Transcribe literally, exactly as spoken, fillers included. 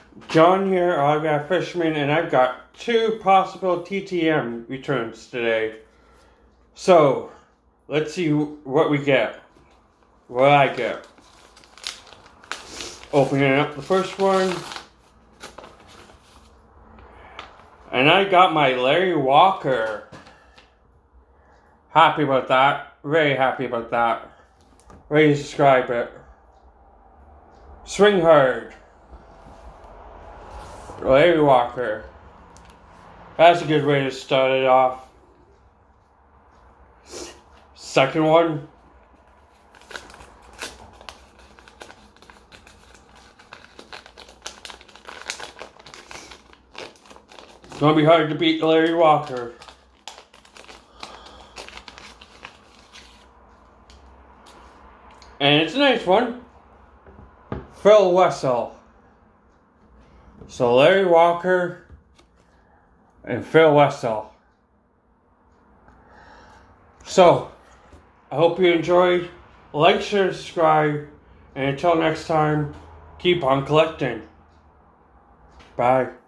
John here, Autograph Fisherman, and I've got two possible T T M returns today. So, let's see what we get. What I get. Opening up the first one. And I got my Larry Walker. Happy about that. Very happy about that. Ready to subscribe it. Swing hard. Larry Walker. That's a good way to start it off. Second one. It's gonna be hard to beat Larry Walker. And it's a nice one. Phil Wessel. So Larry Walker and Phil Wessel. So, I hope you enjoyed. Like, share, subscribe. And until next time, keep on collecting. Bye.